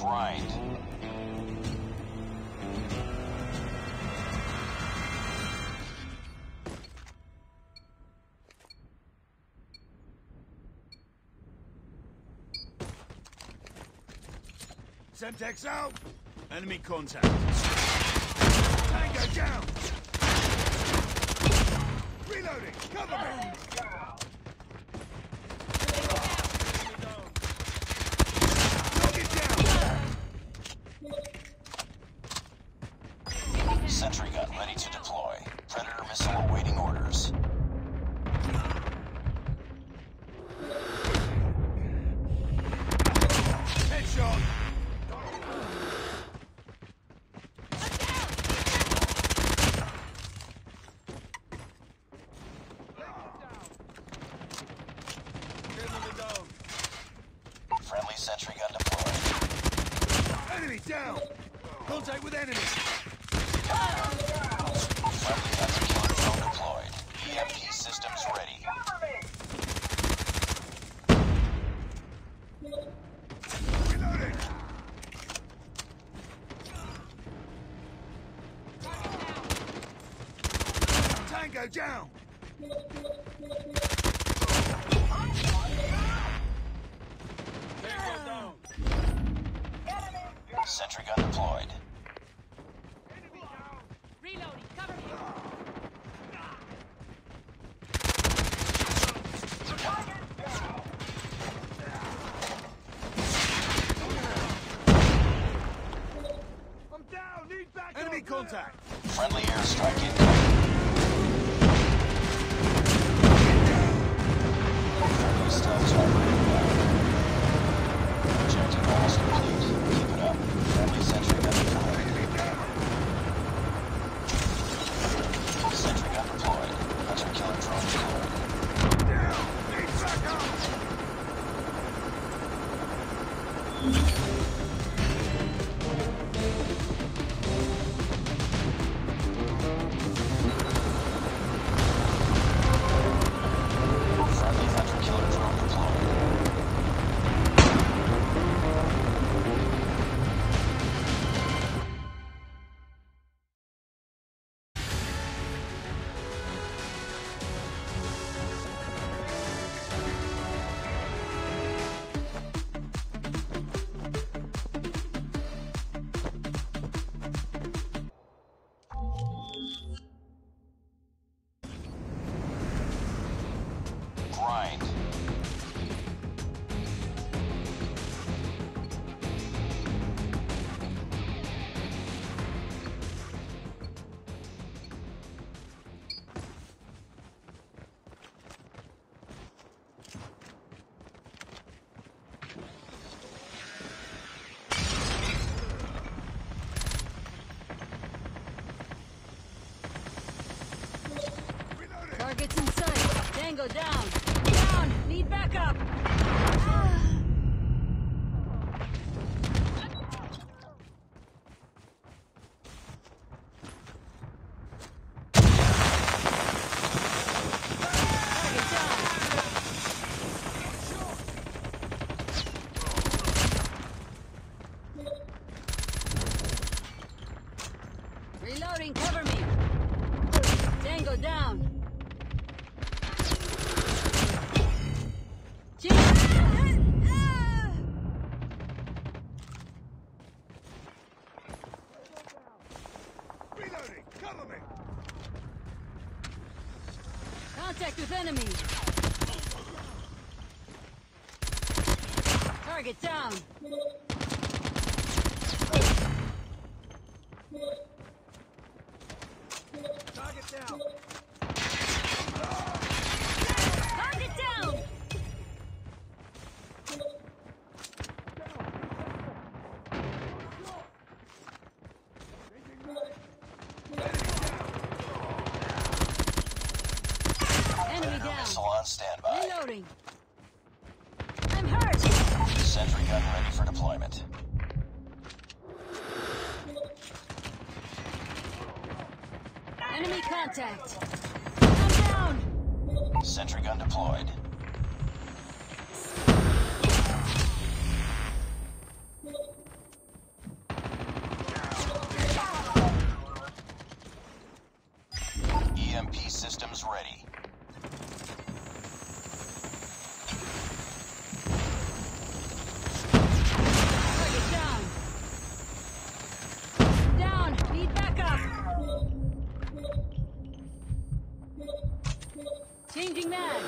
Grind. Semtex out! Enemy contact. Tango down! Reloading! Cover me! Knock it down! Sentry gun ready to deploy. Predator missile awaiting orders. Headshot! Friendly sentry gun deployed. Enemy down! Contact with enemy! Friendly hunter-killer drone deployed. EMP systems ready. Reloading! Tango down! Sentry gun deployed. Reloading, cover me. I'm down! Need back! Enemy contact! Friendly airstrike incoming. Friendly stealth target inbound. Objective almost complete. Keep it up. Friendly sentry gun deployed. Sentry gun deployed. Hunter-killer drone deployed. Down! Need backup! Friendly hunter-killer drone deployed. Grind. Targets in sight. Tango down. Down. Need backup. Ah. Target down. Reloading, cover me. Tango down. Reloading! Cover me! Contact with enemy. Target down. Target down! Target down. Enemy down. Missile on standby. Reloading. I'm hurt. Sentry gun ready for deployment. Enemy contact. I'm down. Sentry gun deployed. Changing mag.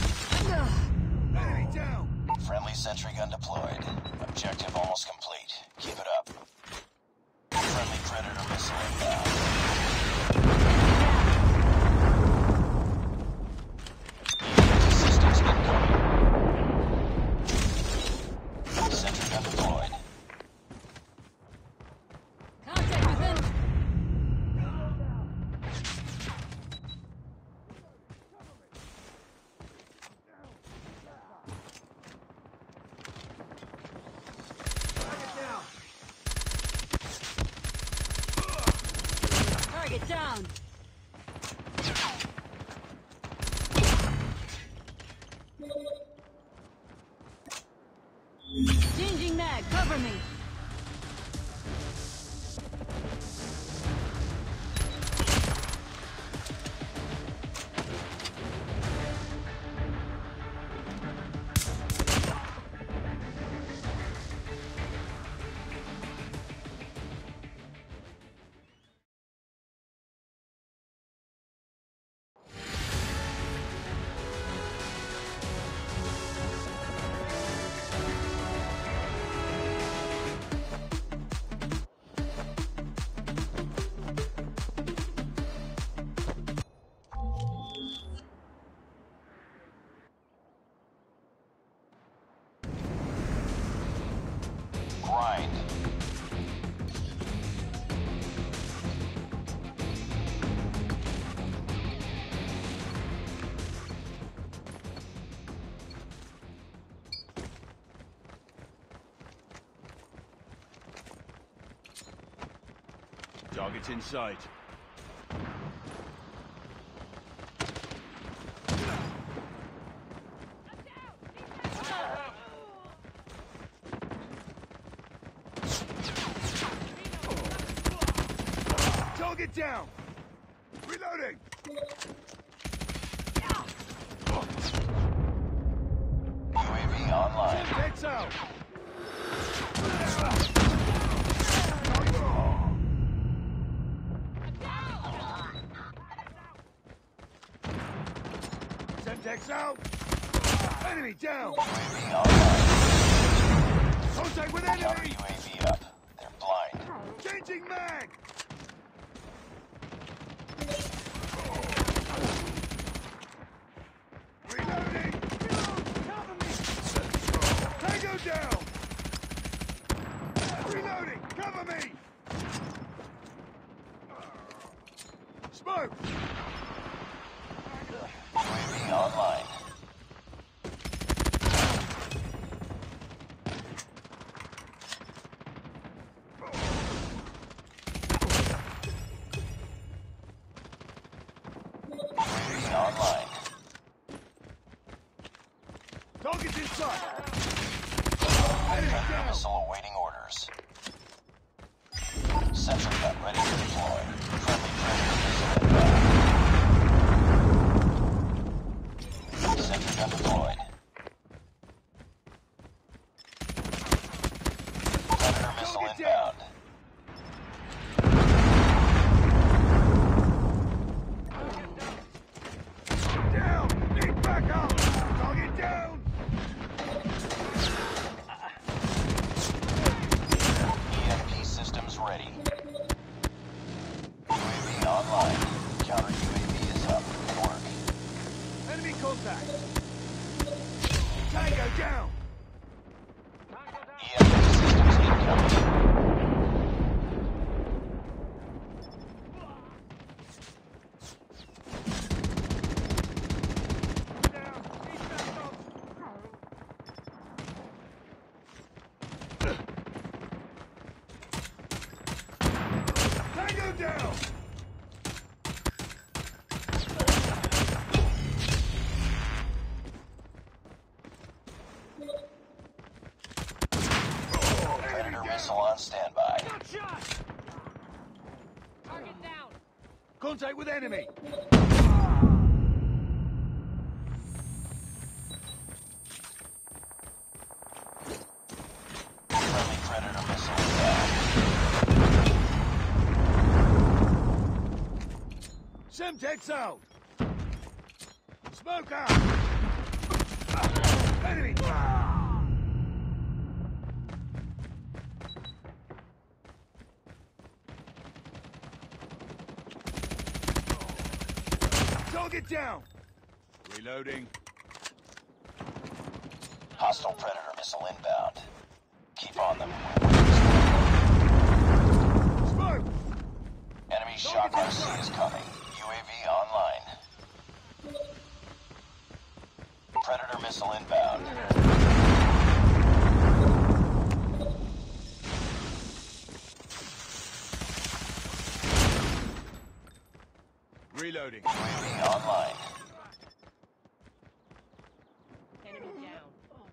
Enemy down! Friendly sentry gun deployed. Objective almost complete. Keep it up. Friendly Predator missile inbound. Systems incoming. Sentry gun deployed. Contact with him. Target down. Changing mag. Cover me. Grind. Target's in sight. Target down! Reloading! UAV online. Heads out! Semtex out! Enemy down! UAV online. Contact with Counter enemy! UAV up. They're blind. Changing mag! Reloading! Cover me! Tango down! Reloading! Cover me! Smoke! UAV online. UAV online. Target's in sight! Predator missile awaiting orders. Sentry gun ready to deploy. Friendly Predator missile inbound. Sentry gun deployed. Predator missile Target inbound. Down! Need backup! Target down! EMP systems ready. UAV online. Counter UAV is up. Good work. Enemy contact! Tango down! EMP systems incoming. Tango down! Predator missile on standby. Contact with enemy! Friendly Predator missile inbound. Semtex out! Smoke out! Enemy! Target down! Reloading. Hostile Predator missile inbound. Keep on them. Smoke! Enemy Shock RC is coming. UAV online. Predator missile inbound. Reloading. UAV online. Enemy down.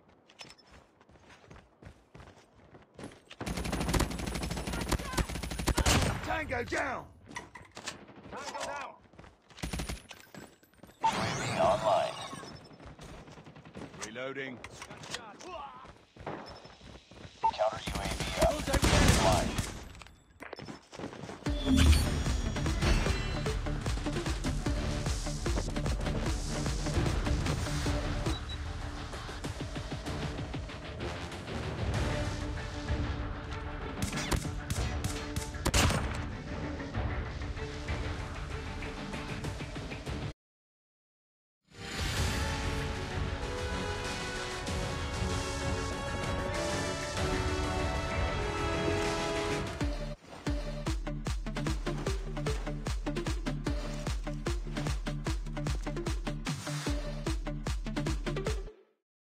Tango down! UAV online. Reloading. Counter UAV up. Fly.